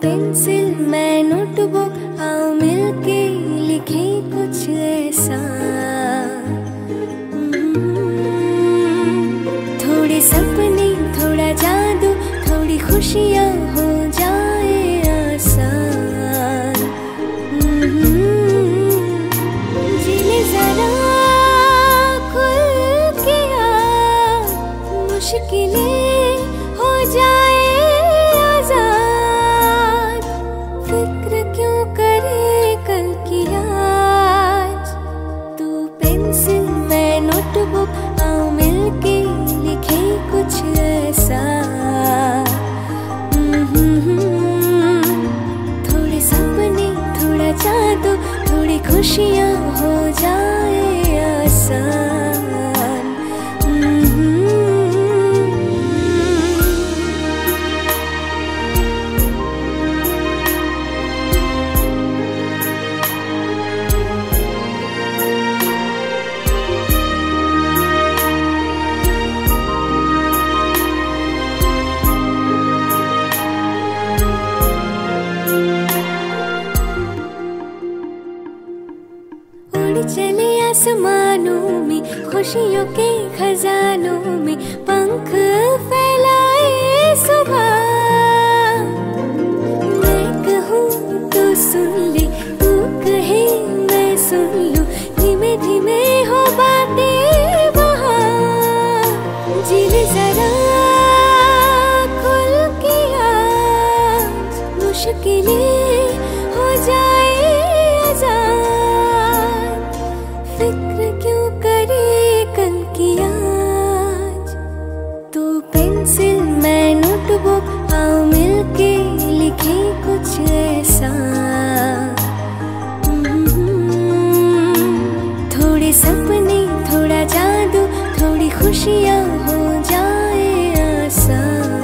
Pencil मैं notebook आओ मिलके लिखे कुछ ऐसा। थोड़े सपने थोड़ा जादू थोड़ी खुशियाँ हो जाए आसान। जीने जरा खुल के यार, मुश्किलें हो जाए आजाद। फिक्र क्यों करे कल की आज, तू पेंसिल मैं नोटबुक आओ मिलके लिखे कुछ ऐसा। थोड़े सपने थोड़ा जादू थोड़ी खुशियाँ हो जाए आसान। चले आसमानों में खुशियों के खजानों में पंख फैलाए सुबह। मैं कहूँ तो सुन ले, तू कहे मैं सुन लूँ, धीमे धीमे हो बातें वहाँ। जीने जरा खुल के आज, मुश्किलें हो जाए आजाद। फिक्र क्यों करे कल की आज, तू पेंसिल मैं नोटबुक आओ मिलके लिखे कुछ ऐसा। थोड़े सपने थोड़ा जादू थोड़ी खुशियाँ हो जाए आसान।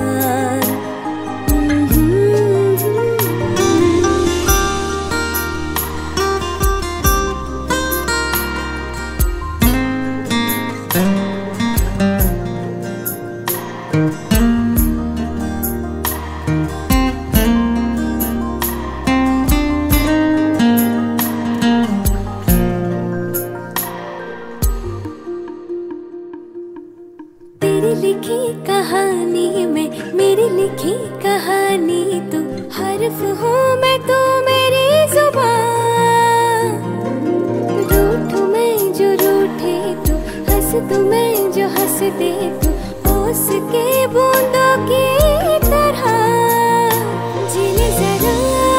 तेरी लिखी कहानी में मेरी लिखी कहानी तू, हर्फ हूँ मैं तो मेरी जुबान। रूठूं मैं जो रूठे तू, हंस तू मैं जो हंस दे तू, ओस के बूंदों की तरह। जीने जरा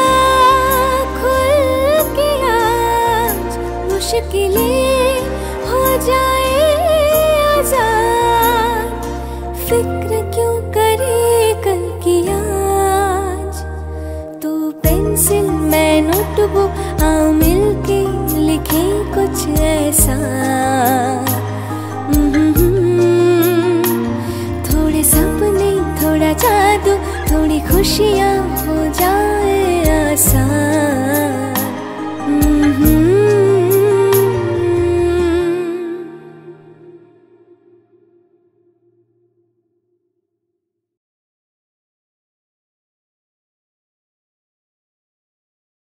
खुल के आज, मुश्किलें हो जाए आजाद। फिक्र क्यों करे कल की आज, तू पेंसिल मैं नोटबुक आओ मिलके लिखे कुछ ऐसा। थोड़े सपने थोड़ा जादू थोड़ी खुशियाँ हो जाए आसान।